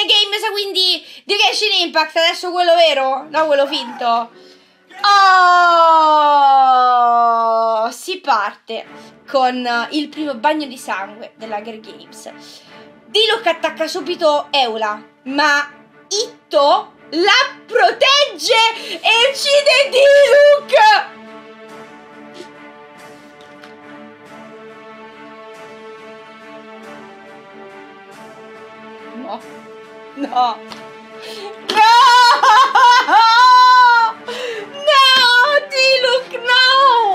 Games, quindi di Genshin Impact, adesso quello vero, no quello finto. Oh, si parte con il primo bagno di sangue dell'Hunger Games. Diluc attacca subito Eula, ma Itto la protegge e uccide Diluc. No. No! No! No! Diluc, no!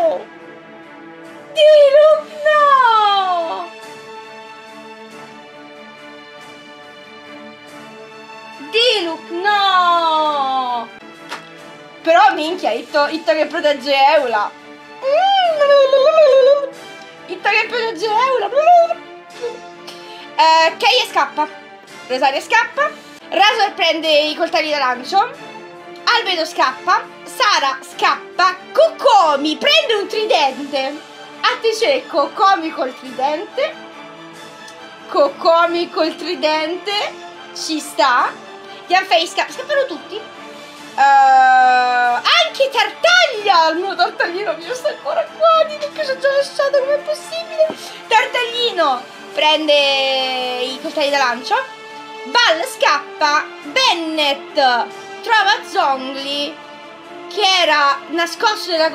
Diluc, no! Diluc, no! Però minchia, Itto che protegge Eula. Itto che protegge Eula. Kei scappa. Rosaria scappa. Razor prende i coltelli da lancio. Albedo scappa. Sara scappa. Kokomi prende un tridente. Attenzione, Kokomi col tridente. Kokomi col tridente. Ci sta. Yanfei scappa. Scappano tutti. Anche Tartaglia. Il mio tartaglino mio sta ancora qua. Dite che ci ho già lasciato. Com'è possibile? Tartaglino prende i coltelli da lancio. Ball scappa. Bennett trova Zhongli che era nascosto nella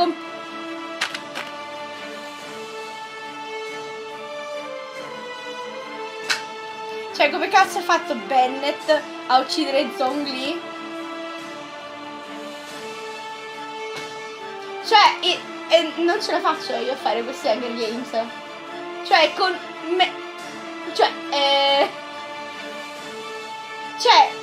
cioè, come cazzo ha fatto Bennett a uccidere Zhongli? Cioè, non ce la faccio io a fare questi Hunger Games. Cioè, con me... Cioè,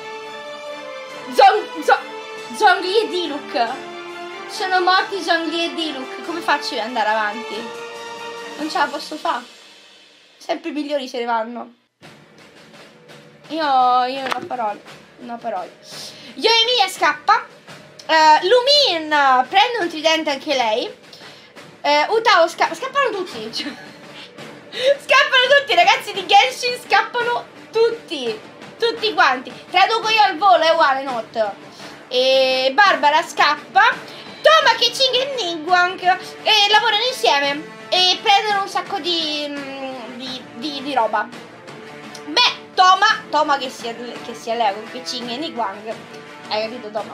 Zhongli e Diluc. Sono morti Zhongli e Diluc. Come faccio io ad andare avanti? Non ce la posso fare. Sempre i migliori se ne vanno. Io non ho parole. Non ho parole. Yoimiya scappa. Lumin prende un tridente anche lei. Utao scappa. Scappano tutti. Scappano tutti, ragazzi di Genshin. Scappano tutti. Tutti quanti. Traduco io al volo, è uguale, not. E Barbara scappa. Toma, Keqing e Ningguang lavorano insieme e prendono un sacco di roba. Beh, Toma che si allea con Keqing e Ningguang. Hai capito, Toma?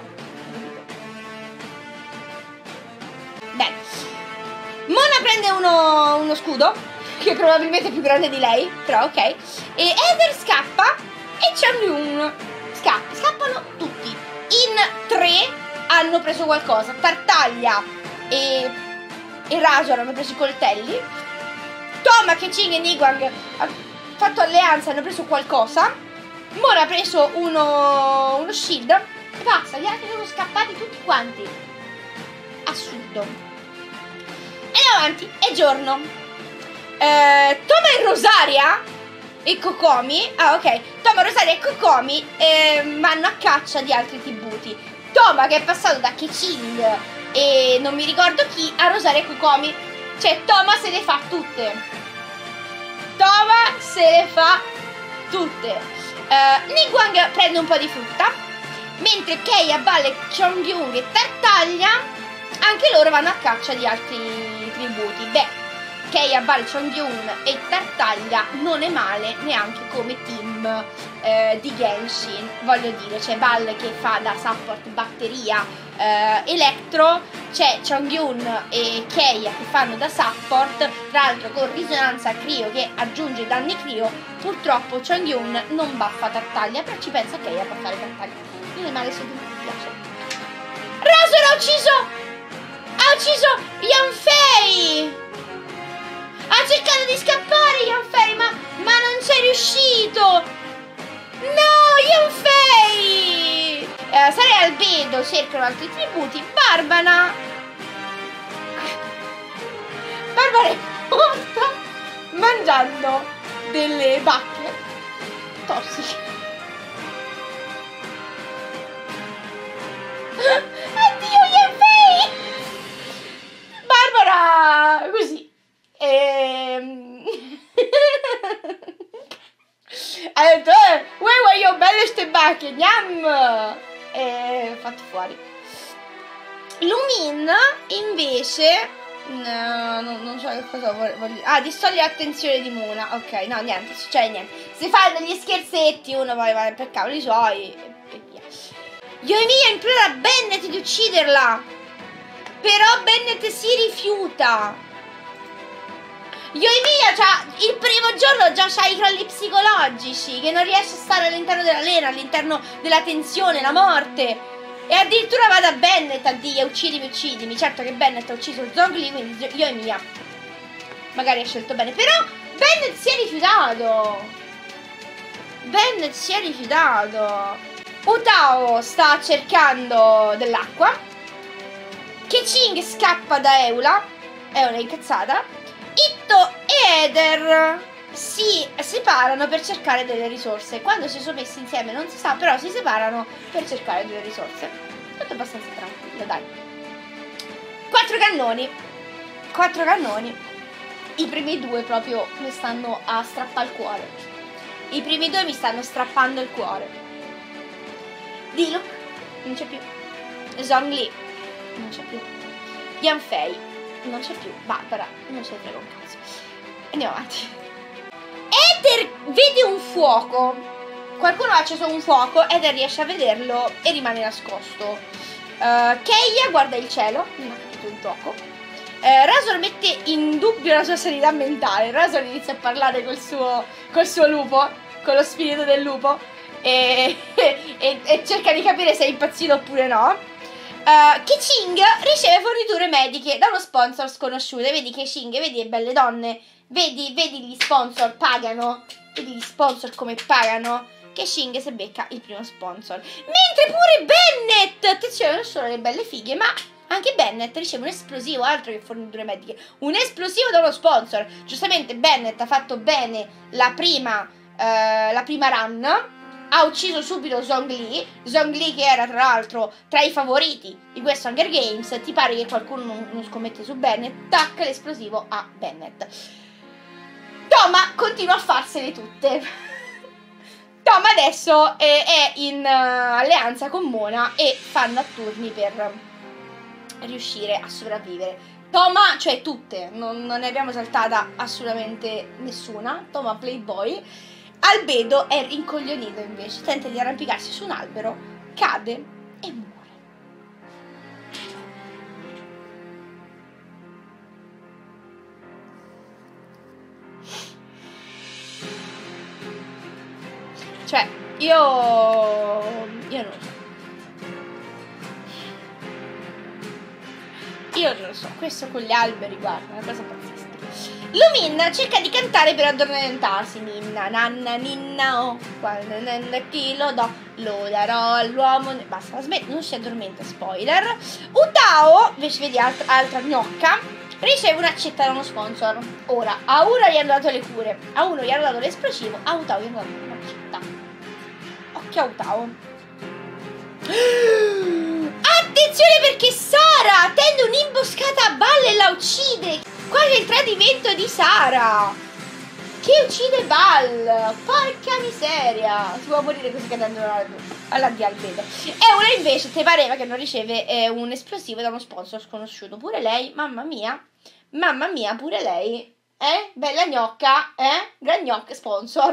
Bene. Mona prende uno scudo che probabilmente è più grande di lei, però ok. E Eder scappa. E Changyun scappa. Scappano tutti. In 3 hanno preso qualcosa. Tartaglia e Razor hanno preso i coltelli. Toma, Keqing e Ningguang hanno fatto alleanza, hanno preso qualcosa. Mona ha preso uno shield. E basta, gli altri sono scappati tutti quanti. Assurdo. Andiamo avanti, è giorno. Toma e Rosaria e Kokomi, ok, Toma, Rosaria e Kokomi vanno a caccia di altri tributi. Toma, che è passato da Keqing e non mi ricordo chi, a Rosaria e Kokomi. Cioè, Toma se le fa tutte. Toma se le fa tutte. Ningguang prende un po' di frutta, mentre Kei, Ball, Changyun e Tartaglia anche loro vanno a caccia di altri tributi. Beh, Kei, Ball, Changyun e Tartaglia non è male neanche come team di Genshin. Voglio dire, c'è Ball che fa da support batteria elettro, c'è Changyun e Kei che fanno da support, tra l'altro con risonanza Crio che aggiunge danni Crio. Purtroppo Changyun non buffa Tartaglia, però ci pensa Kei a buffare Tartaglia. Non è male se ti piace. Razor ha ucciso Yanfei! Ha cercato di scappare Yanfei, ma non c'è riuscito. No, Yanfei! Sara e Albedo cercano altri tributi. Barbara è morta mangiando delle bacche tossiche. Addio Yanfei! Barbara così. Ha detto, vuoi belle ste fuori. Lumin invece non so che cosa voglio. Distoglie l'attenzione di Mona. Ok, no, niente, succede niente. Si fa degli scherzetti, uno poi va per cavoli suoi e via. Yoimiya implora Bennett di ucciderla, però Bennett si rifiuta. Yoimiya il primo giorno già c'ha i crolli psicologici, che non riesce a stare all'interno dell'arena, all'interno della tensione, la morte. E addirittura va da Bennett a dire uccidimi. Certo che Bennett ha ucciso il Zhongli, quindi Yoimiya magari ha scelto bene. Però Bennett si è rifiutato. Utao sta cercando dell'acqua. Keqing scappa da Eula è incazzata. Itto e Eder si separano per cercare delle risorse. Quando si sono messi insieme non si sa, però si separano per cercare delle risorse. Tutto abbastanza tranquillo, dai. 4 cannoni. I primi 2 proprio mi stanno a strappare il cuore. I primi 2 mi stanno strappando il cuore. Diluc non c'è più. Zhongli non c'è più. Yanfei non c'è più. Barbara non ce ne frega un cazzo. Andiamo avanti. Eder vede un fuoco. Qualcuno ha acceso un fuoco. Eder riesce a vederlo e rimane nascosto. Keiya guarda il cielo. Non ha capito il gioco. Razor mette in dubbio la sua sanità mentale. Razor inizia a parlare col suo lupo, con lo spirito del lupo, e cerca di capire se è impazzito oppure no. Keqing riceve forniture mediche da uno sponsor sconosciuto. Vedi Keqing, vedi le belle donne, vedi gli sponsor pagano, vedi gli sponsor come pagano. Keqing si becca il primo sponsor, mentre pure Bennett, attenzione, non solo le belle fighe, ma anche Bennett riceve un esplosivo, altro che forniture mediche, un esplosivo da uno sponsor. Giustamente Bennett ha fatto bene la prima run, ha ucciso subito Zhongli che era tra l'altro tra i favoriti di questo Hunger Games. Ti pare che qualcuno non scommette su Bennett? Tac, l'esplosivo a Bennett. Toma continua a farsene tutte. Toma adesso è in alleanza con Mona e fanno a turni per riuscire a sopravvivere. Toma, cioè tutte, non ne abbiamo saltata assolutamente nessuna. Toma Playboy. Albedo è rincoglionito invece, tenta di arrampicarsi su un albero, cade e muore. Cioè, io non lo so. Io non lo so, questo con gli alberi, guarda, è una cosa pazzesca. Lumin cerca di cantare per addormentarsi. Ninna, nanna, ninna, oh, quando chi lo do, lo darò all'uomo. Basta, non si addormenta, spoiler. Utao, invece vedi altra gnocca, riceve un'accetta da uno sponsor. Ora, a uno gli hanno dato le cure, a uno gli hanno dato l'esplosivo, a Utao gli hanno dato un'accetta. Occhio a Utao. Attenzione perché Sara tende un'imboscata a Bal e la uccide. Qua c'è il tradimento di Sara che uccide Bal. Porca miseria. Si può morire così cadendo alla di Albedo. E una invece te pareva che non riceve un esplosivo da uno sponsor sconosciuto. Pure lei, mamma mia pure lei. Bella gnocca, gran gnocca, sponsor.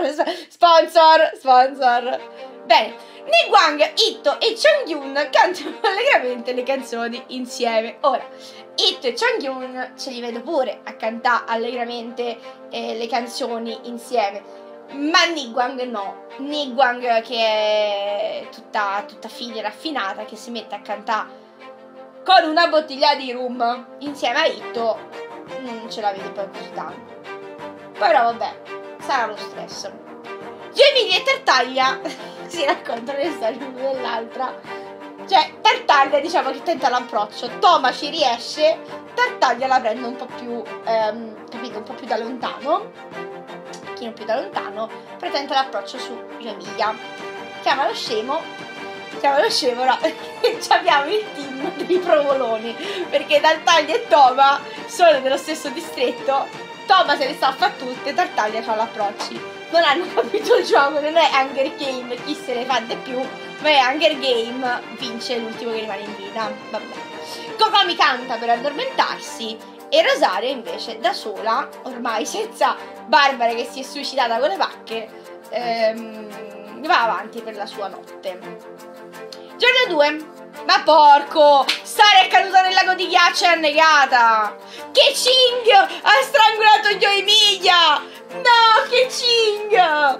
Bene, Niguang, Itto e Chongyun cantano allegramente le canzoni insieme. Ora, Itto e Chongyun ce li vedo pure a cantare allegramente le canzoni insieme, ma Niguang no. Niguang, che è tutta fine raffinata, che si mette a cantare con una bottiglia di rum insieme a Itto, non ce la vede poi così tanto. Però vabbè, sarà lo stress. Yoimiya e Tartaglia si raccontano le storie l'una dell'altra. Cioè, Tartaglia diciamo che tenta l'approccio, Toma ci riesce, Tartaglia la prende un po' più, capito, un po' più da lontano, un pochino più da lontano, però tenta l'approccio su Yoimiya. Chiama lo scemo, no, abbiamo il team dei provoloni, perché Tartaglia e Toma sono dello stesso distretto, Toma se le sta a fare tutte, Tartaglia ha l'approcci. non hanno capito il gioco, non è Hunger Game, chi se ne fa di più, ma è Hunger Game, vince l'ultimo che rimane in vita. Vabbè. Kokomi canta per addormentarsi e Rosaria invece da sola, ormai senza Barbara che si è suicidata con le vacche, va avanti per la sua notte. Giorno 2. Ma porco, Sara è caduta nel lago di ghiaccio e annegata. Keqing ha strangolato Yoimiya. No, Keqing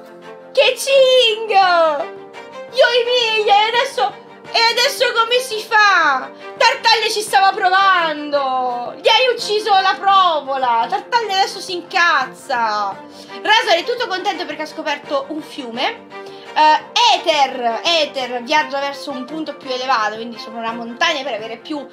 Yoimiya, e adesso come si fa? Tartaglia ci stava provando, gli hai ucciso la provola. Tartaglia adesso si incazza. Razor è tutto contento perché ha scoperto un fiume. Ether viaggia verso un punto più elevato, quindi sopra una montagna per avere più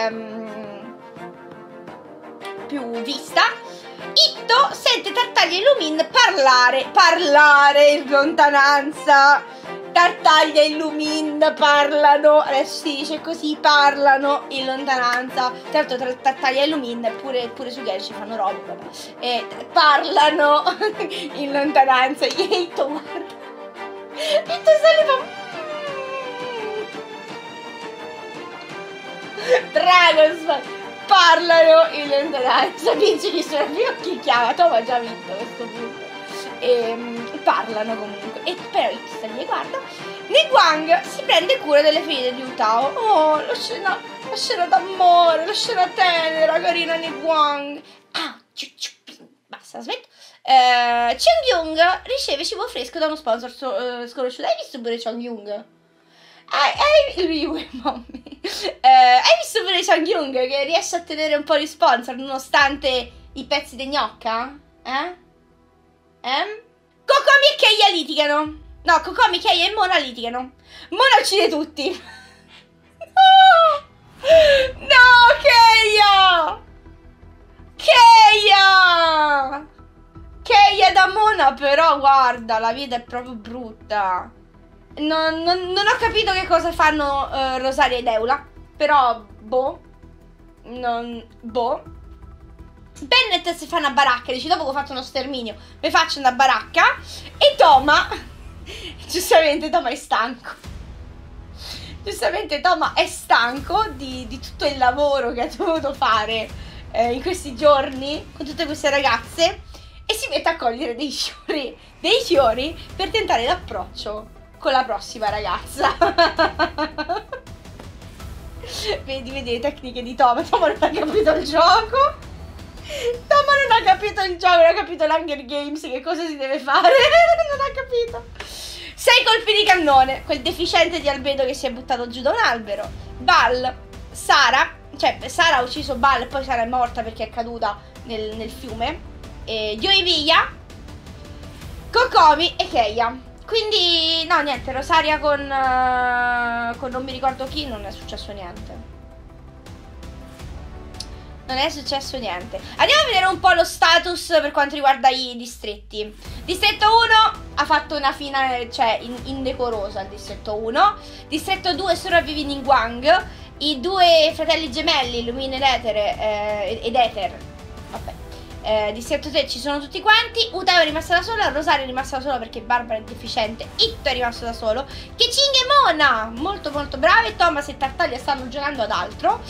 vista. Itto sente Tartaglia e Lumin parlare in lontananza. Tartaglia e Lumin parlano, adesso si dice così, parlano in lontananza. Tra l'altro Tartaglia e Lumin pure su Genshin fanno roba, parlano in lontanza. Itto guarda, Itto sale fa Dragon's parlano in lontananza. Vince chi sono più chi chiama. Tom ha già vinto a questo punto. Parlano comunque. E però Itto sta lì e guarda. Niguang si prende cura delle ferite di Utao. Oh, la scena d'amore, la scena tenera, carina Niguang. Ah, basta, smetto. Chongyun riceve cibo fresco da uno sponsor sconosciuto. Hai visto pure Chongyun? Hai visto pure Chongyun che riesce a tenere un po' di sponsor nonostante i pezzi di gnocca? Kokomi e Keiya litigano. No, Kokomi, Keiya e Mona litigano. Mona uccide tutti. No, Keiya da Mona, però guarda, la vita è proprio brutta. Non ho capito che cosa fanno Rosaria ed Eula, però Bennett si fa una baracca, dice dopo che ho fatto uno sterminio mi faccio una baracca. E Toma giustamente Toma è stanco. Toma è stanco di tutto il lavoro che ha dovuto fare in questi giorni con tutte queste ragazze, e si mette a cogliere dei fiori per tentare l'approccio con la prossima ragazza. vedi le tecniche di Toma. Toma non ha capito il gioco. Non ha capito l'Hunger Games, che cosa si deve fare. Non ha capito. 6 colpi di cannone. Quel deficiente di albedo che si è buttato giù da un albero. Sara ha ucciso Bal, poi Sara è morta perché è caduta nel fiume. Yoimiya, Kokomi e Keiya. Quindi no, niente, Rosaria con non mi ricordo chi, non è successo niente. Andiamo a vedere un po' lo status per quanto riguarda i distretti. Distretto 1 ha fatto una fine, cioè indecorosa il distretto 1. Distretto 2 sopravvive Niguang. I due fratelli gemelli, Lumin ed Ether. Vabbè. Distretto 3 ci sono tutti quanti. Utao è rimasta da sola, Rosaria è rimasta da sola perché Barbara è deficiente, Itto è rimasto da solo, Keqing e Mona molto molto brave, Thomas e Tartaglia stanno giocando ad altro,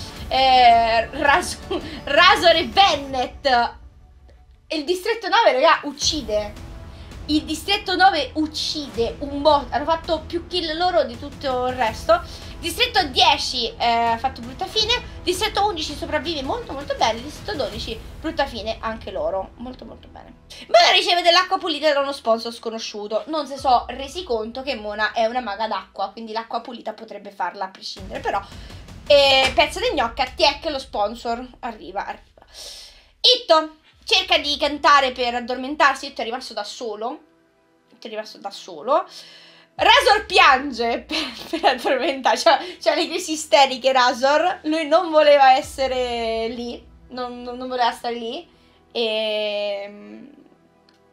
Razor e Bennett. E il distretto 9 raga uccide. Il distretto 9 uccide un bot, hanno fatto più kill loro di tutto il resto. Distretto 10 ha fatto brutta fine. Distretto 11 sopravvive molto molto bene. Distretto 12 brutta fine anche loro, molto molto bene. Mona riceve dell'acqua pulita da uno sponsor sconosciuuto. Non si sono resi conto che Mona è una maga d'acqua, quindi l'acqua pulita potrebbe farla a prescindere. Però pezzo di gnocca, tiec, lo sponsor arriva. Itto cerca di cantare per addormentarsi. Itto è rimasto da solo. Razor piange per addormentarsi, cioè le crisi isteriche. Razor, lui non voleva essere lì, non voleva stare lì, e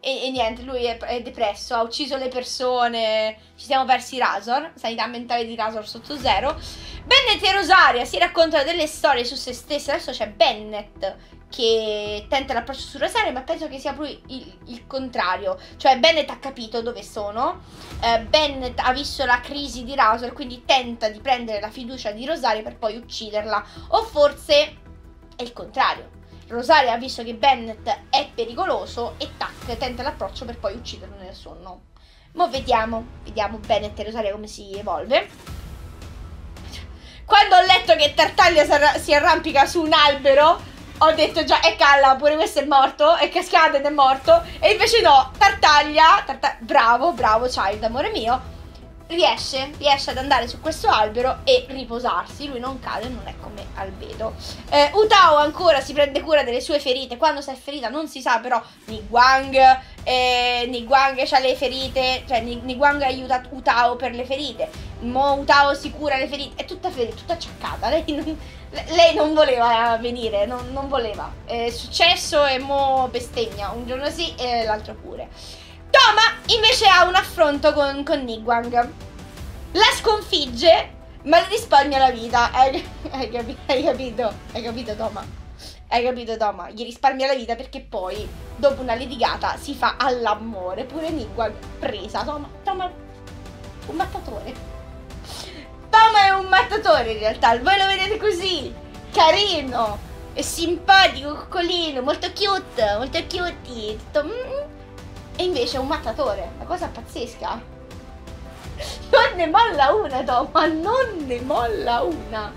E niente, lui è depresso, ha ucciso le persone, ci siamo persi Razor, sanità mentale di Razor sotto zero. Bennett e Rosaria si raccontano delle storie su se stesse. Adesso c'è Bennett che tenta l'approccio su Rosaria, ma penso che sia proprio il contrario. Cioè Bennett ha capito dove sono, Bennett ha visto la crisi di Razor, quindi tenta di prendere la fiducia di Rosaria per poi ucciderla. O forse è il contrario. Rosaria ha visto che Bennett è pericoloso e tac, tenta l'approccio per poi ucciderlo nel sonno. Mo vediamo Bennett e Rosaria come si evolve. Quando ho letto che Tartaglia si arrampica su un albero, ho detto già, è Calla, pure questo è morto, è cascato ed è morto. E invece no, Tartaglia, bravo Child, amore mio, riesce ad andare su questo albero e riposarsi. Lui non cade, non è come Albedo. Utao ancora si prende cura delle sue ferite. Quando si è ferita non si sa, però Niguang c'ha le ferite, cioè Niguang aiuta Utao per le ferite. Mo Utao si cura le ferite. È tutta ferita, tutta acciaccata. Lei non voleva venire, non voleva. È successo e mo bestemmia. Un giorno sì e l'altro pure. Toma invece ha un affronto con Niguang. La sconfigge, ma le risparmia la vita. Hai capito Toma? Hai capito Toma? Gli risparmia la vita perché poi dopo una litigata si fa all'amore. Pure Niguang presa. Toma un mattatore. Toma è un mattatore in realtà. Voi lo vedete così, carino e simpatico, coccolino, molto cute, molto cutie, tutto. E invece è un mattatore, una cosa pazzesca. Non ne molla una, Toma, non ne molla una.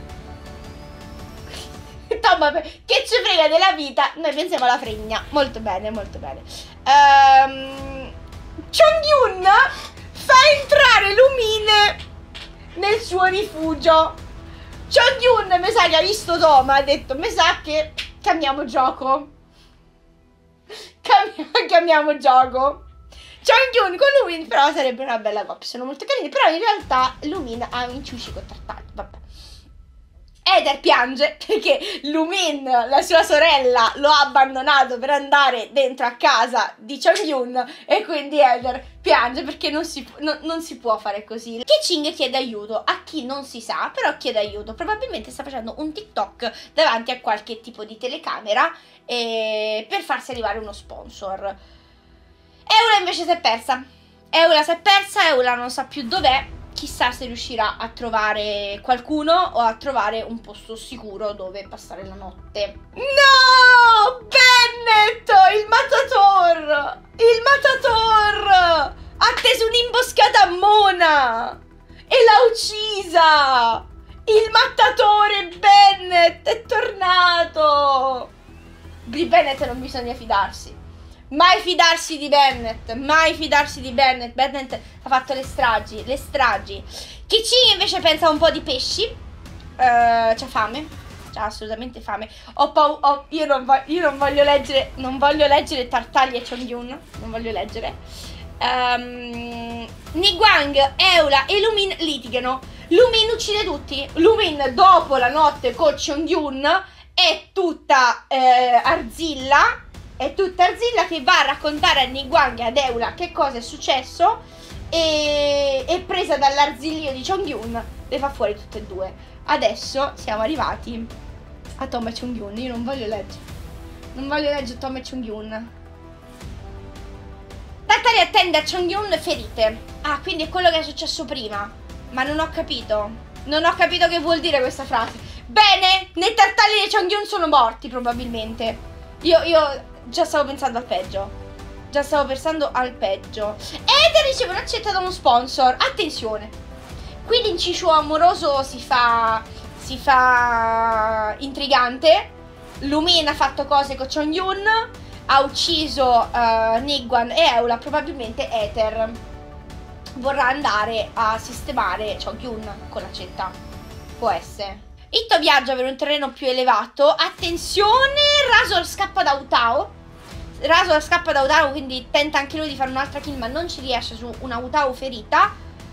Toma, che ci frega della vita, noi pensiamo alla fregna. Molto bene, molto bene. Chongyun fa entrare Lumine nel suo rifugio. Chongyun mi sa che ha visto Toma, ha detto, mi sa che cambiamo gioco. Cambiamo gioco. Chongyun con Lumin però sarebbe una bella coppia, sono molto carini, però in realtà Lumin ha un ciuci con Tartaglia. Vabbè. Eder piange perché Lumin, la sua sorella, lo ha abbandonato per andare dentro a casa di Chongyun e quindi Eder piange perché non si può fare così. Keqing chiede aiuto a chi non si sa, però chiede aiuto. Probabilmente sta facendo un TikTok davanti a qualche tipo di telecamera per farsi arrivare uno sponsor. Eula invece si è persa. Eula non sa più dov'è. Chissà se riuscirà a trovare qualcuno o a trovare un posto sicuro dove passare la notte. No! Bennett! Il Matador! Il Matador! Ha teso un'imboscata a Mona! E l'ha uccisa! Il mattatore Bennett è tornato! Di Bennett non bisogna fidarsi. Mai fidarsi di Bennett, mai fidarsi di Bennett. Bennett ha fatto le stragi. Keqing invece pensa a un po' di pesci. C'ha fame. C'ha assolutamente fame. Io non voglio leggere Tartaglia e Chongyun. Non voglio leggere. Niguang, Eula e Lumin litigano. Lumin uccide tutti. Lumin dopo la notte con Chongyun è tutta arzilla. È tutta arzilla che va a raccontare a Niguang e ad Eula che cosa è successo e presa dall'arzillio di Chongyun le fa fuori tutte e due. Adesso siamo arrivati a Toma e Chongyun. Io non voglio leggere Toma e Chongyun. Tartaglia attende a Chongyun ferite. Ah, quindi è quello che è successo prima. Ma non ho capito. Non ho capito che vuol dire questa frase. Bene, né Tartaglia né Chongyun sono morti probabilmente. Io già stavo pensando al peggio. Eder riceve un'accetta da uno sponsor. Attenzione. Qui l'inciucio amoroso si fa intrigante. Lumin ha fatto cose con Chongyun. Ha ucciso Niguang e Eula. Probabilmente Ether vorrà andare a sistemare Chongyun con l'accetta. Può essere. Itto viaggia per un terreno più elevato. Attenzione, Razor scappa da Utao. Quindi tenta anche lui di fare un'altra kill, ma non ci riesce su una Utao ferita.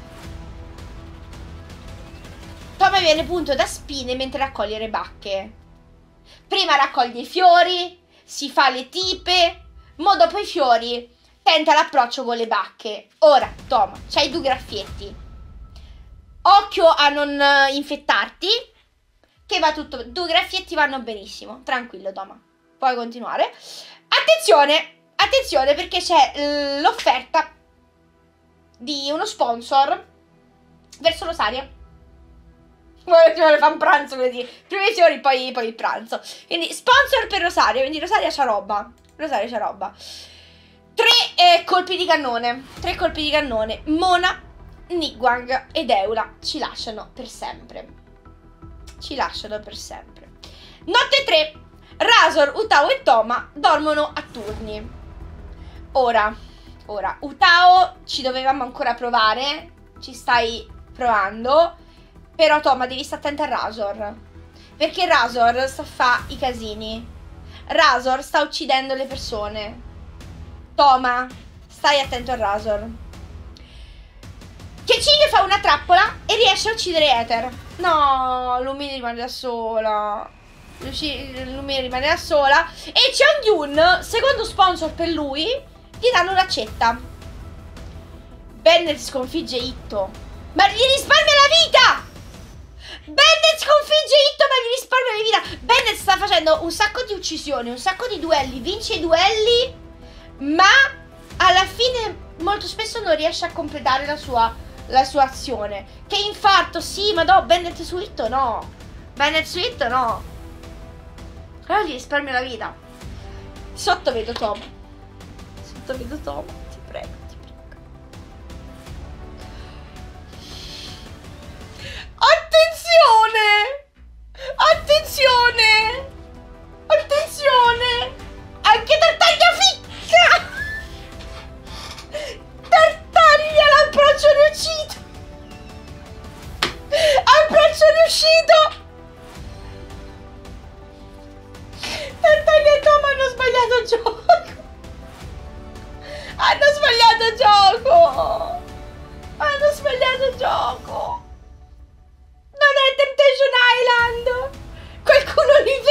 Toma viene punto da spine mentre raccoglie le bacche. Prima raccoglie i fiori, si fa le tipe, mo dopo i fiori tenta l'approccio con le bacche. Ora, Toma, c'hai 2 graffietti. Occhio a non infettarti, che va tutto. 2 graffietti vanno benissimo. Tranquillo, Toma. Puoi continuare. Attenzione, perché c'è l'offerta di uno sponsor verso Rosaria. Ci vuole fare un pranzo, così. Prima i fiori, poi il pranzo. Quindi sponsor per Rosaria. Quindi Rosaria c'ha roba. 3 colpi di cannone. 3 colpi di cannone. Mona, Nigwang ed Eula ci lasciano per sempre. Notte 3. Razor, Utao e Toma dormono a turni. Ora, Utao ci dovevamo ancora provare. Ci stai provando. Però Toma, devi stare attenta a Razor. Perché Razor sta a fa i casini. Razor sta uccidendo le persone. Toma, stai attento a Razor. Keqing fa una trappola e riesce a uccidere Ether. No, Lumine rimane da sola. E Chongyun, secondo sponsor per lui, gli danno l'accetta. Bennett sconfigge Itto, ma gli risparmia la vita. Bennett sconfigge Itto, ma gli risparmia la vita. Bennett sta facendo un sacco di uccisioni, un sacco di duelli, vince i duelli, ma alla fine molto spesso non riesce a completare la sua azione. Che infarto, sì, ma no, Bennett su Itto no. Però gli risparmio la vita. Sotto vedo Tom. Ti prego. Attenzione! Anche Tartaglia ficca! Tartaglia, l'approccio riuscito! Tartaglia e Tom hanno sbagliato gioco! Non è Temptation Island! Qualcuno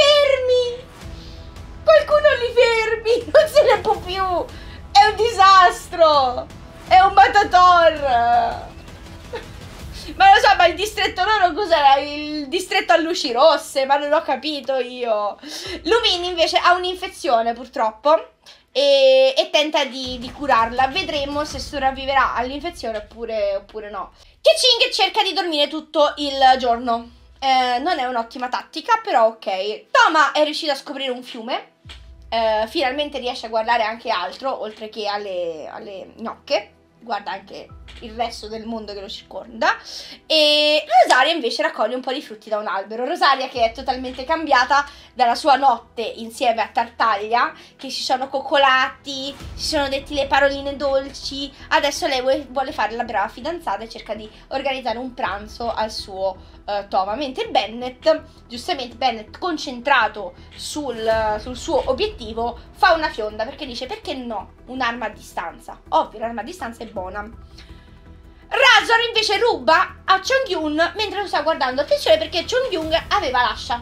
li fermi! Non se ne può più! È un disastro! È un matator! Ma lo so, ma il distretto loro cos'era? Il distretto a luci rosse, ma non ho capito io. Lumine invece ha un'infezione purtroppo e tenta di curarla. Vedremo se sopravviverà all'infezione oppure no. Keqing cerca di dormire tutto il giorno. Non è un'ottima tattica, però ok. Toma è riuscita a scoprire un fiume. Finalmente riesce a guardare anche altro, oltre che alle gnocche. Guarda anche il resto del mondo che lo circonda. E Rosaria invece raccoglie un po' di frutti da un albero. Rosaria che è totalmente cambiata dalla sua notte insieme a Tartaglia, che si sono coccolati, si sono detti le paroline dolci. Adesso lei vuole fare la brava fidanzata e cerca di organizzare un pranzo al suo Toma, mentre Bennett, giustamente Bennett concentrato sul suo obiettivo, fa una fionda perché dice: perché no, un'arma a distanza. Ovvio, l'arma a distanza è buona. Razor invece ruba a Chongyun mentre lo sta guardando. Attenzione, perché Chongyun aveva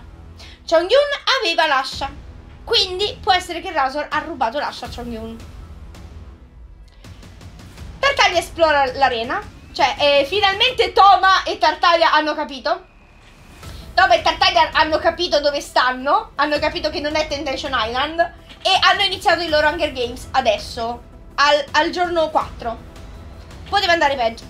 l'ascia. Quindi può essere che Razor ha rubato l'ascia a Chongyun. Tartaglia esplora l'arena. Cioè, finalmente Toma e Tartaglia hanno capito. Toma e Tartaglia hanno capito dove stanno. Hanno capito che non è Temptation Island. E hanno iniziato i loro Hunger Games adesso, al giorno 4. Poteva andare peggio.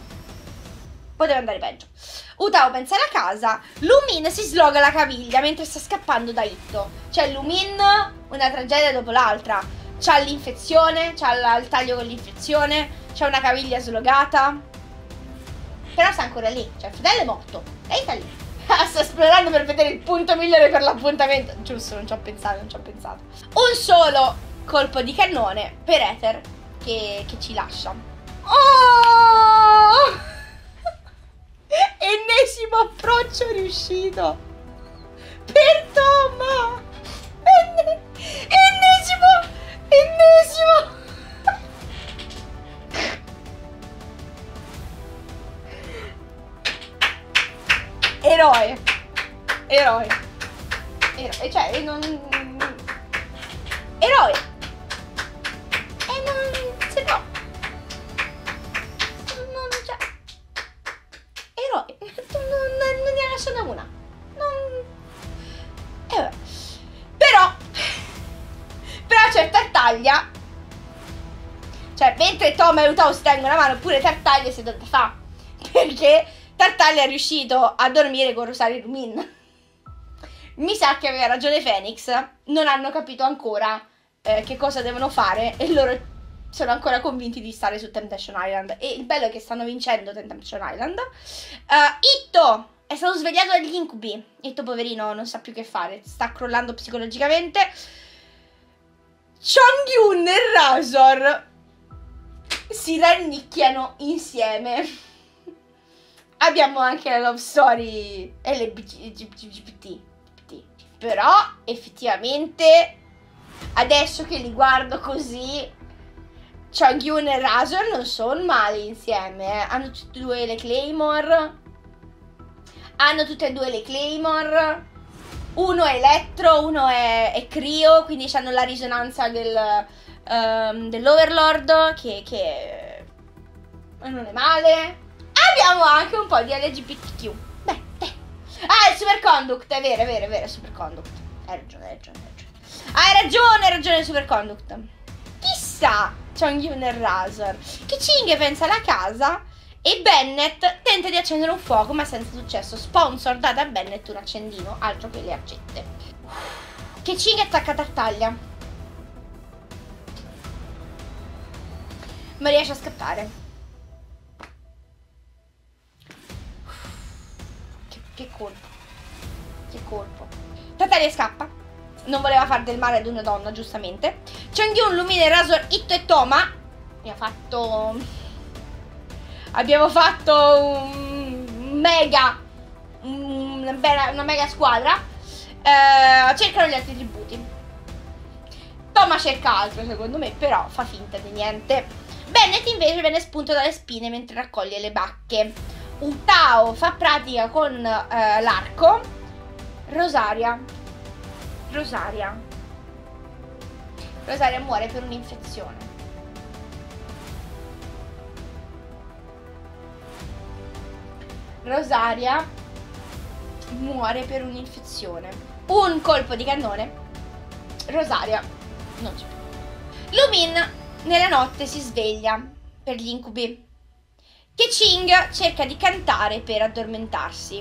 Utao pensa alla casa. Lumine si sloga la caviglia mentre sta scappando da Itto. Cioè Lumine, una tragedia dopo l'altra. C'ha l'infezione, c'ha il taglio con l'infezione, c'ha una caviglia slogata. Però sta ancora lì. Cioè il fratello è morto, lei sta lì. Sta esplorando per vedere il punto migliore per l'appuntamento. Giusto, non ci ho pensato. Un solo colpo di cannone per Ether che ci lascia. Oh! Ennesimo approccio riuscito per Toma. Ennesimo. Eroe. Cioè, non... Eroe. E non... se no... Tartaglia, cioè mentre Toma e Utao si tengono la mano, pure Tartaglia si deve fare, perché Tartaglia è riuscito a dormire con Rosario e Lumin. Mi sa che aveva ragione Phoenix, non hanno capito ancora che cosa devono fare e loro sono ancora convinti di stare su Temptation Island. E il bello è che stanno vincendo Temptation Island. Itto è stato svegliato dagli incubi. Itto poverino non sa più che fare, sta crollando psicologicamente. Chongyun e Razor si rannicchiano insieme. Abbiamo anche la love story LGBT. Però effettivamente adesso che li guardo così, Chongyun e Razor non sono male insieme, hanno tutte e due le Claymore. Uno è Elettro, uno è Cryo, quindi hanno la risonanza dell'Overlord, che non è male. Abbiamo anche un po' di LGBTQ. Ah, il Superconduct, è vero, Superconduct. Hai ragione. Hai ragione, Superconduct. Chissà, Chongyun e Razor. Che Ching pensa alla casa e Bennett tenta di accendere un fuoco, ma senza successo. Sponsor, date a Bennett un accendino, altro che le accette. Che Ching attacca Tartaglia. Ma riesce a scappare. Che colpo. Tartaglia scappa. Non voleva fare del male ad una donna, giustamente. Chongyun, Lumine, Razor, Itto e Toma. Abbiamo fatto una mega squadra. Cercano gli altri tributi. Toma cerca altro, secondo me, però fa finta di niente. Bennett invece viene spunto dalle spine mentre raccoglie le bacche. Utao fa pratica con l'arco. Rosaria muore per un'infezione. Un colpo di cannone. Rosaria non c'è più. Lumin nella notte si sveglia per gli incubi. Che Ching cerca di cantare per addormentarsi.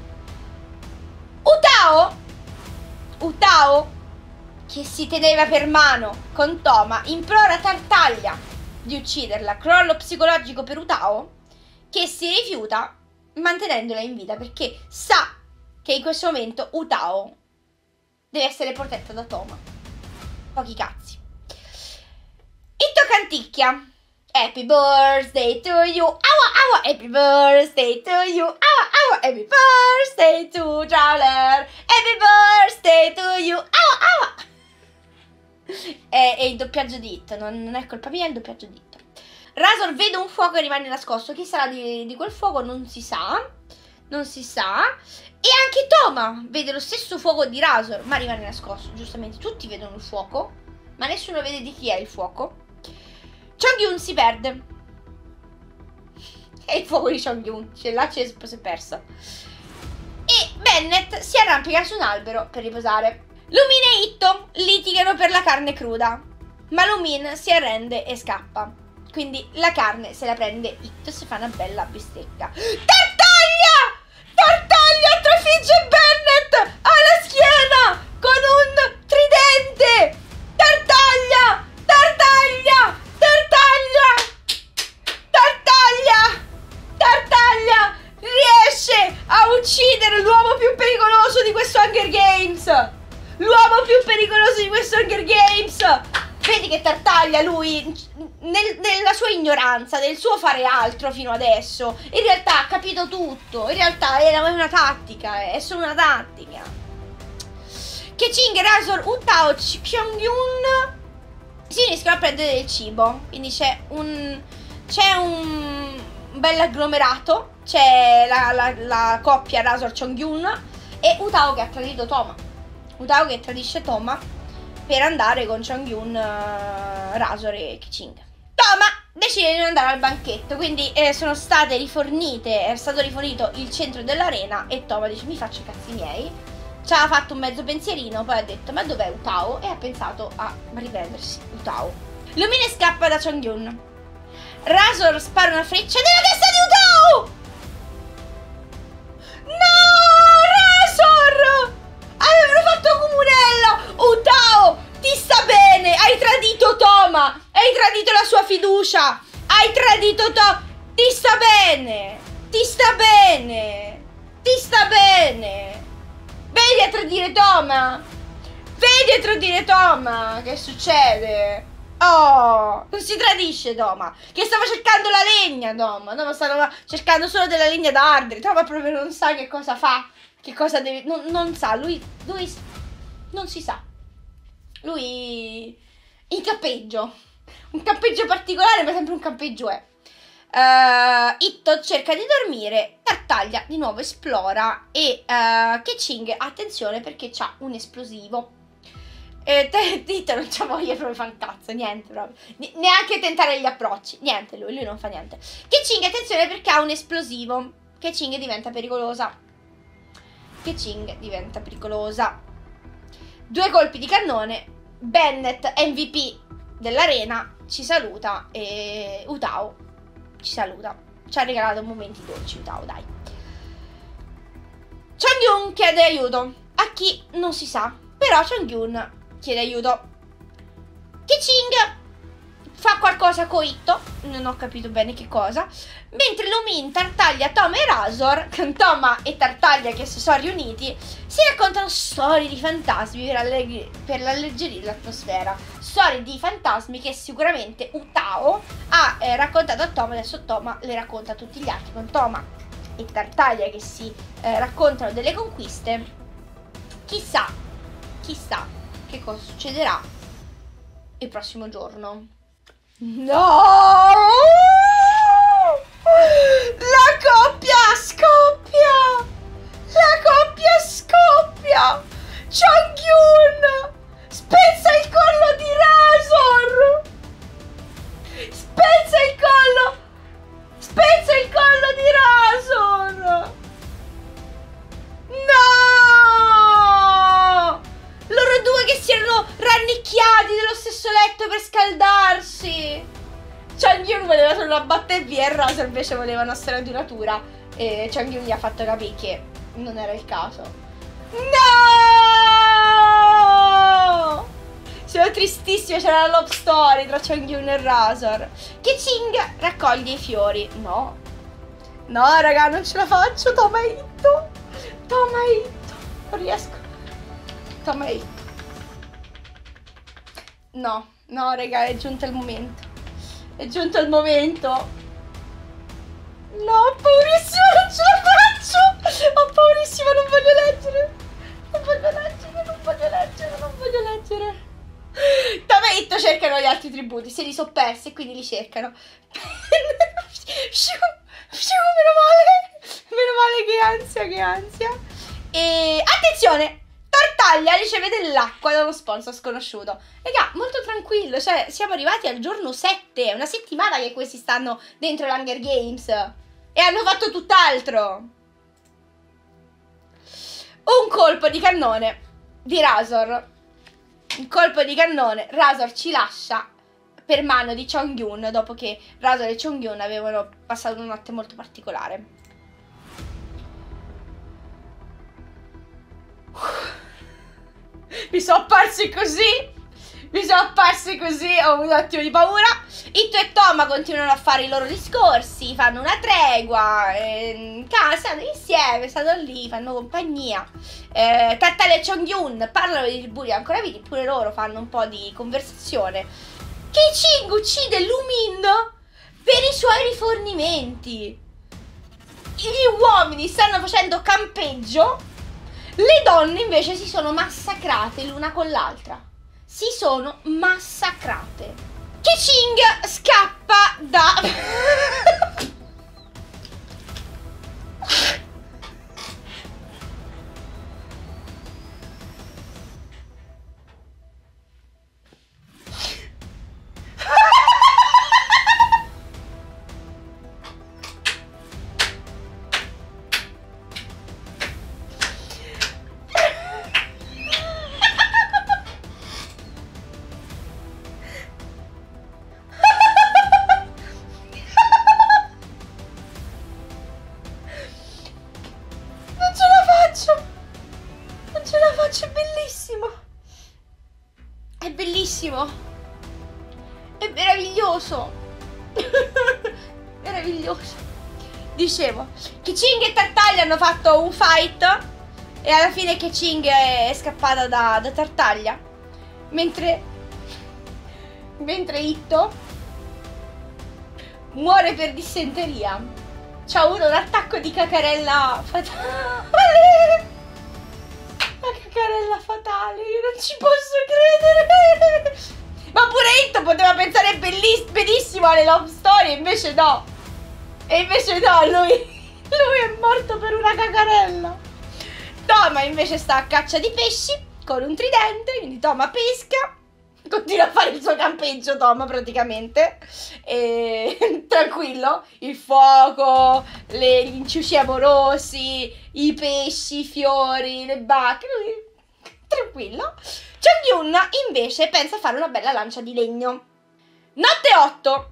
Utao, che si teneva per mano con Toma, implora Tartaglia di ucciderla. Crollo psicologico per Utao, che si rifiuta mantenendola in vita perché sa che in questo momento Utao deve essere protetta da Toma. Pochi cazzi. Itto canticchia. Happy birthday to you, aua, happy birthday to you, aua, happy birthday to Traveler, happy birthday to you, aua. È il doppiaggio di Itto, non è colpa mia, è il doppiaggio di Itto. Razor vede un fuoco e rimane nascosto, chi sarà di quel fuoco non si sa. E anche Toma vede lo stesso fuoco di Razor, ma rimane nascosto, giustamente tutti vedono il fuoco, ma nessuno vede di chi è il fuoco. Chongyun si perde. È il fuoco di Chongyun. Ce l'ha acceso, poi si è perso. E Bennett si arrampica su un albero per riposare. Lumin e Itto litigano per la carne cruda, ma Lumin si arrende e scappa. Quindi la carne se la prende Itto e si fa una bella bistecca. Tartaglia trafigge Bennett alla schiena con un tridente. Tartaglia riesce a uccidere l'uomo più pericoloso di questo Hunger Games. Vedi che Tartaglia, lui, nella sua ignoranza, del suo fare altro fino adesso, in realtà ha capito tutto. In realtà era una tattica, è solo una tattica. Che Ching, Razor, Utao, Chongyun si riescono a prendere del cibo. Quindi c'è un bel agglomerato. C'è la coppia Razor Chongyun e Utao che ha tradito Toma. Utao che tradisce Toma per andare con Chongyun, Razor e Ching. Toma decide di non andare al banchetto, quindi sono state rifornite, è stato rifornito il centro dell'arena e Toma dice mi faccio i cazzi miei. ci ha fatto un mezzo pensierino, poi ha detto ma dov'è Utao? E ha pensato a riprendersi Utao. Lumine scappa da Chongyun. Razor spara una freccia nella testa di Utao! No, Razor! Avevano fatto comunello! Utao, ti sta bene! Hai tradito Toma! Hai tradito la sua fiducia! Hai tradito Toma! Ti sta bene! Ti sta bene! Ti sta bene! Vedi a tradire Toma! Vedi a tradire Toma! Che succede? Oh! Non si tradisce Toma! Che stava cercando la legna Toma! Toma stava cercando solo della legna da ardere. Toma proprio non sa che cosa fa. Che cosa deve... Non sa. Lui non si sa. Lui... in campeggio. Un campeggio particolare, ma sempre un campeggio è. Itto cerca di dormire, Tartaglia di nuovo esplora e Keqing, attenzione perché c'ha un esplosivo. Itto non c'ha voglia, proprio fa un cazzo, niente proprio. Neanche tentare gli approcci, niente, lui non fa niente. Keqing, attenzione perché ha un esplosivo. Keqing diventa pericolosa. Keqing diventa pericolosa. 2 colpi di cannone. Bennett, MVP dell'arena, ci saluta e Utao ci saluta. Ci ha regalato momenti dolci Utao, dai. Chongyun chiede aiuto. A chi non si sa, però Chongyun chiede aiuto. Keqing fa qualcosa con Itto, non ho capito bene che cosa, mentre Lumin, Tartaglia, Toma e Razor, con Toma e Tartaglia che si sono riuniti, si raccontano storie di fantasmi per alleggerire l'atmosfera. Storie di fantasmi che sicuramente Utao ha raccontato a Toma, adesso Toma le racconta a tutti gli altri, con Toma e Tartaglia che si raccontano delle conquiste. Chissà che cosa succederà il prossimo giorno. No! La coppia scoppia! La coppia scoppia! Chongyun spezza il collo di Razor! Spezza il collo! Spezza il collo di Razor! No! Loro due che si erano rannicchiati nello stesso letto per scaldarsi. Chongyun voleva solo battere via e Razor invece voleva una storia duratura. E Chongyun gli ha fatto capire che non era il caso. No! Sono tristissima, c'era la love story tra Chongyun e Razor. Keqing raccoglie i fiori. No. No, raga, non ce la faccio. Toma Itto. Toma Itto. Non riesco. Toma Itto. No, no, raga, è giunto il momento. È giunto il momento. No, paurissima, non ce la faccio. Ho paurissima, non voglio leggere. Non voglio leggere, non voglio leggere, non voglio leggere. Toma e Itto cercano gli altri tributi, se li sono persi e quindi li cercano. Meno male, che ansia, che ansia. E attenzione, Tartaglia riceve dell'acqua da uno sponsor sconosciuto. Raga, molto tranquillo, cioè siamo arrivati al giorno 7, è una settimana che questi stanno dentro l'Hunger Games e hanno fatto tutt'altro. Un colpo di cannone di Razor. Un colpo di cannone, Razor ci lascia per mano di Chongyun dopo che Razor e Chongyun avevano passato una notte molto particolare. Mi sono apparsi così. Ho avuto un attimo di paura. Itto e Toma continuano a fare i loro discorsi, fanno una tregua, stanno insieme, stanno lì, fanno compagnia. Tartaglia e Chongyun parlano di tributi ancora vivi, pure loro fanno un po' di conversazione. Keqing uccide Lumin per i suoi rifornimenti. Gli uomini stanno facendo campeggio, le donne invece si sono massacrate l'una con l'altra. Si sono massacrate. Keqing scappa da... è bellissimo. È bellissimo. È meraviglioso. Meraviglioso. Dicevo, Keqing e Tartaglia hanno fatto un fight e alla fine Keqing è scappata da Tartaglia. Mentre Itto muore per dissenteria. C'ha avuto un attacco di cacarella fatale. La cacarella fatale, io non ci posso credere. Ma pure Itto poteva pensare benissimo alle love story, invece no. E invece no, lui è morto per una cacarella. Toma invece sta a caccia di pesci con un tridente, quindi Toma pesca. Continua a fare il suo campeggio Toma praticamente. E tranquillo, il fuoco, gli inciuci amorosi, i pesci, i fiori, le bacche, lui tranquillo. Chongyun invece pensa a fare una bella lancia di legno. Notte 8.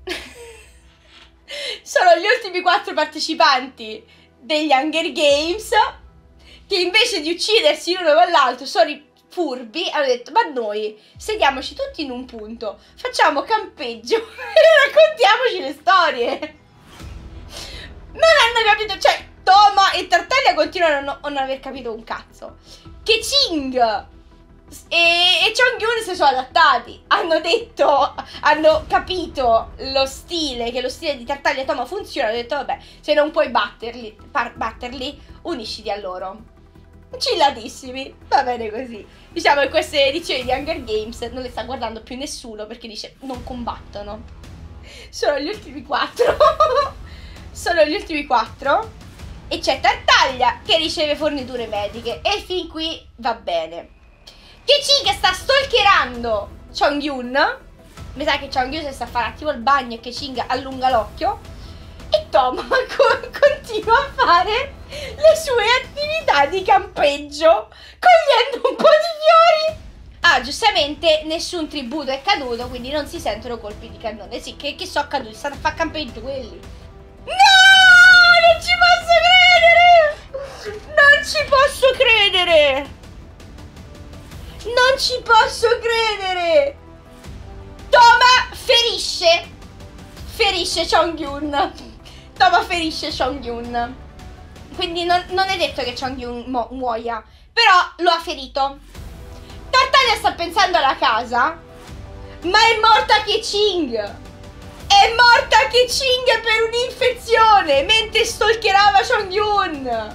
Sono gli ultimi 4 partecipanti degli Hunger Games che invece di uccidersi l'uno con l'altro sono furbi. Hanno detto: ma noi sediamoci tutti in un punto, facciamo campeggio e raccontiamoci le storie. Non hanno capito, cioè Toma e Tartaglia continuano a non aver capito un cazzo. Keqing e Chongyun si sono adattati, hanno capito lo stile, che lo stile di Tartaglia e Toma funziona. Hanno detto: vabbè, se non puoi batterli, unisciti a loro. Chillatissimi, va bene così. Diciamo che queste edizioni di Hunger Games non le sta guardando più nessuno, perché dice: non combattono. Sono gli ultimi 4. Sono gli ultimi 4 e c'è Tartaglia che riceve forniture mediche e fin qui va bene. Keqing sta stalkerando Chongyun. Mi sa che Chongyun si sta a fare un attimo il bagno e Keqing allunga l'occhio. E Toma continua a fare le sue attività di campeggio, cogliendo un po' di fiori. Ah, giustamente nessun tributo è caduto, quindi non si sentono colpi di cannone. Sì, che sono caduti, stanno a fare campeggio quelli. No, non ci posso credere! Non ci posso credere! Non ci posso credere! Toma ferisce Chongyun. Toma ferisce Chongyun. Quindi non è detto che Chongyun muoia, però lo ha ferito. Tartaglia sta pensando alla casa, ma è morta Keqing. È morta Keqing per un'infezione mentre stalkerava Chongyun.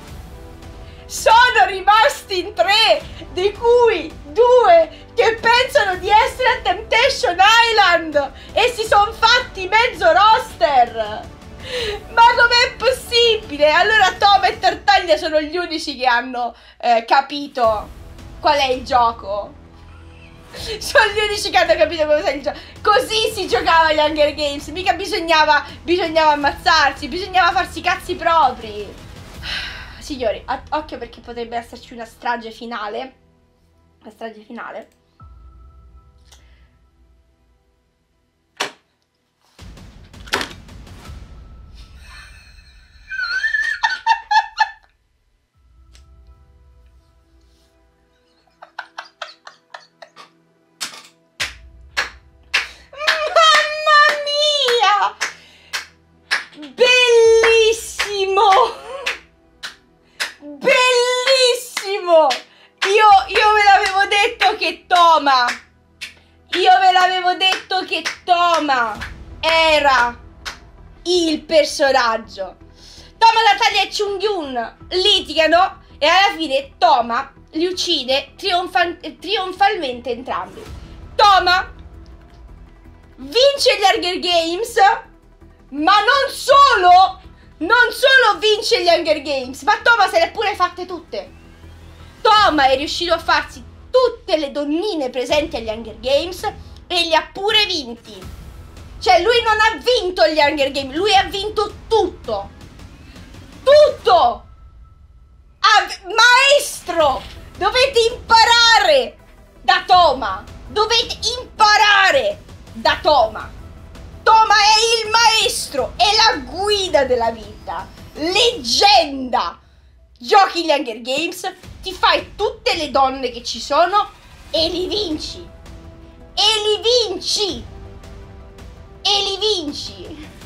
Sono rimasti in 3, di cui 2 che pensano di essere a Temptation Island e si sono fatti mezzo roster. Ma com'è possibile? Allora Toma e Tartaglia sono gli unici che hanno capito qual è il gioco. Sono gli unici che hanno capito cos'è il gioco. Così si giocava agli Hunger Games. Mica bisognava ammazzarsi, bisognava farsi i cazzi propri. Signori, occhio, perché potrebbe esserci una strage finale. Una strage finale. Io ve l'avevo detto che Toma era il personaggio. Toma, Tartaglia e Chongyun litigano e alla fine Toma li uccide trionfalmente entrambi. Toma vince gli Hunger Games, ma non solo vince gli Hunger Games, ma Toma se le ha pure fatte tutte. Toma è riuscito a farsi tutte le donnine presenti agli Hunger Games e li ha pure vinti. Cioè lui non ha vinto gli Hunger Games, lui ha vinto tutto. Tutto! Maestro! Dovete imparare da Toma. Dovete imparare da Toma. Toma è il maestro, è la guida della vita. Leggenda. giochi gli Hunger Games, ti fai tutte le donne che ci sono e li vinci. E li vinci. E li vinci.